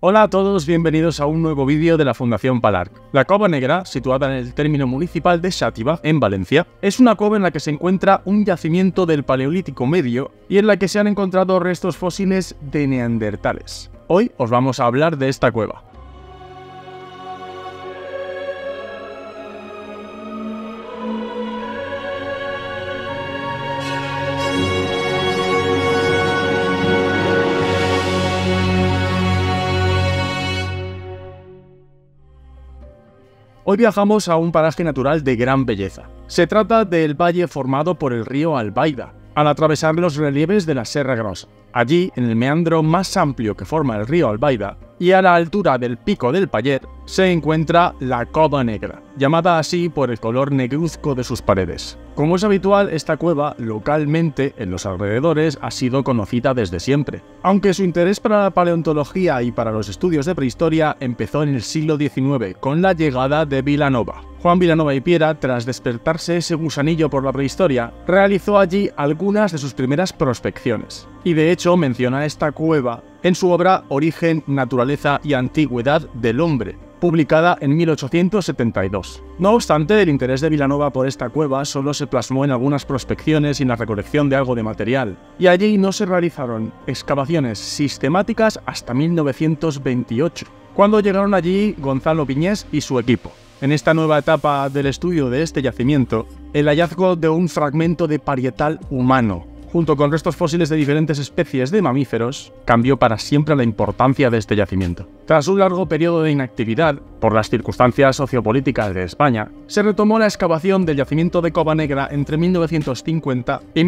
Hola a todos, bienvenidos a un nuevo vídeo de la Fundación Palarc. La Cova Negra, situada en el término municipal de Xàtiva, en Valencia, es una cova en la que se encuentra un yacimiento del Paleolítico Medio y en la que se han encontrado restos fósiles de neandertales. Hoy os vamos a hablar de esta cueva. Hoy viajamos a un paraje natural de gran belleza. Se trata del valle formado por el río Albaida, al atravesar los relieves de la Serra Grossa. Allí, en el meandro más amplio que forma el río Albaida, y a la altura del Pico del Paller, se encuentra la Cova Negra, llamada así por el color negruzco de sus paredes. Como es habitual, esta cueva, localmente, en los alrededores, ha sido conocida desde siempre, aunque su interés para la paleontología y para los estudios de prehistoria empezó en el siglo XIX, con la llegada de Vilanova. Juan Vilanova y Piera, tras despertarse ese gusanillo por la prehistoria, realizó allí algunas de sus primeras prospecciones, y de hecho menciona esta cueva en su obra Origen, Naturaleza y Antigüedad del Hombre, publicada en 1872. No obstante, el interés de Vilanova por esta cueva solo se plasmó en algunas prospecciones y en la recolección de algo de material, y allí no se realizaron excavaciones sistemáticas hasta 1928, cuando llegaron allí Gonzalo Viñés y su equipo. En esta nueva etapa del estudio de este yacimiento, el hallazgo de un fragmento de parietal humano, junto con restos fósiles de diferentes especies de mamíferos, cambió para siempre la importancia de este yacimiento. Tras un largo periodo de inactividad, por las circunstancias sociopolíticas de España, se retomó la excavación del yacimiento de Cova Negra entre 1950 y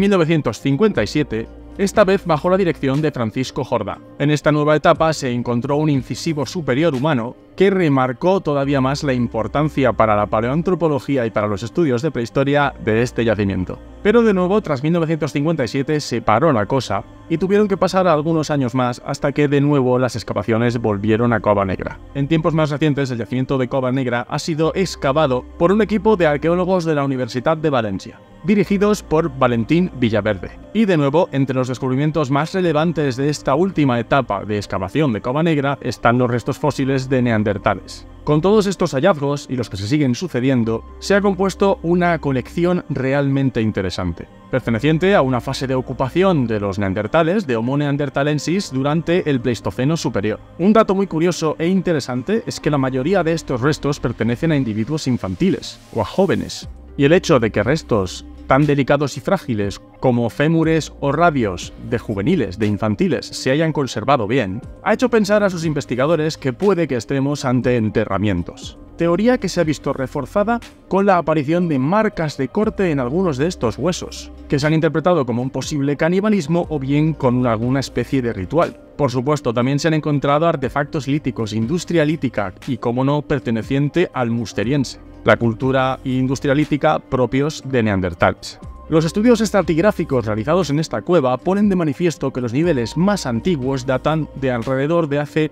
1957, esta vez bajo la dirección de Francisco Jordá. En esta nueva etapa se encontró un incisivo superior humano que remarcó todavía más la importancia para la paleoantropología y para los estudios de prehistoria de este yacimiento. Pero de nuevo, tras 1957 se paró la cosa y tuvieron que pasar algunos años más hasta que de nuevo las excavaciones volvieron a Cova Negra. En tiempos más recientes, el yacimiento de Cova Negra ha sido excavado por un equipo de arqueólogos de la Universidad de Valencia, dirigidos por Valentín Villaverde. Y de nuevo, entre los descubrimientos más relevantes de esta última etapa de excavación de Cova Negra están los restos fósiles de neandertales. Con todos estos hallazgos y los que se siguen sucediendo, se ha compuesto una colección realmente interesante, perteneciente a una fase de ocupación de los neandertales, de Homo neanderthalensis, durante el Pleistoceno superior. Un dato muy curioso e interesante es que la mayoría de estos restos pertenecen a individuos infantiles o a jóvenes, y el hecho de que restos tan delicados y frágiles como fémures o radios de juveniles, de infantiles, se hayan conservado bien, ha hecho pensar a sus investigadores que puede que estemos ante enterramientos. Teoría que se ha visto reforzada con la aparición de marcas de corte en algunos de estos huesos, que se han interpretado como un posible canibalismo o bien con alguna especie de ritual. Por supuesto, también se han encontrado artefactos líticos, industria lítica y, como no, perteneciente al musteriense, la cultura e industria lítica propios de neandertales. Los estudios estratigráficos realizados en esta cueva ponen de manifiesto que los niveles más antiguos datan de alrededor de hace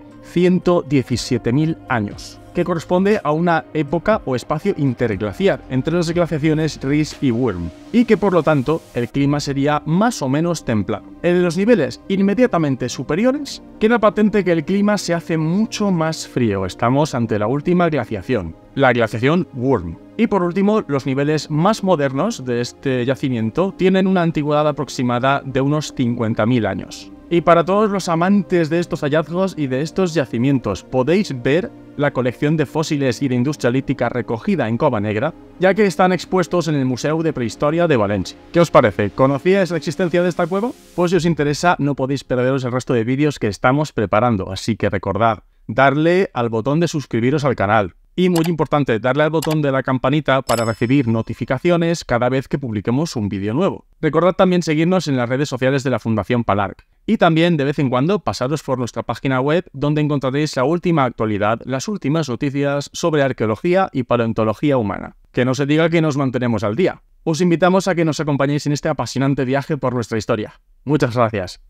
117.000 años, que corresponde a una época o espacio interglaciar entre las glaciaciones Rhys y Würm, y que por lo tanto el clima sería más o menos templado. En los niveles inmediatamente superiores queda patente que el clima se hace mucho más frío. Estamos ante la última glaciación, la glaciación Würm. Y por último, los niveles más modernos de este yacimiento tienen una antigüedad aproximada de unos 50.000 años. Y para todos los amantes de estos hallazgos y de estos yacimientos, podéis ver la colección de fósiles y de industria lítica recogida en Cova Negra, ya que están expuestos en el Museo de Prehistoria de Valencia. ¿Qué os parece? ¿Conocíais la existencia de esta cueva? Pues si os interesa, no podéis perderos el resto de vídeos que estamos preparando, así que recordad, darle al botón de suscribiros al canal. Y muy importante, darle al botón de la campanita para recibir notificaciones cada vez que publiquemos un vídeo nuevo. Recordad también seguirnos en las redes sociales de la Fundación Palarc. Y también, de vez en cuando, pasaros por nuestra página web, donde encontraréis la última actualidad, las últimas noticias sobre arqueología y paleontología humana. Que no se diga que nos mantenemos al día. Os invitamos a que nos acompañéis en este apasionante viaje por nuestra historia. Muchas gracias.